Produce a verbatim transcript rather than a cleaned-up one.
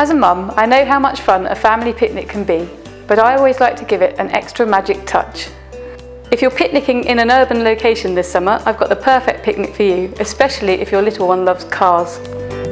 As a mum, I know how much fun a family picnic can be, but I always like to give it an extra magic touch. If you're picnicking in an urban location this summer, I've got the perfect picnic for you, especially if your little one loves cars.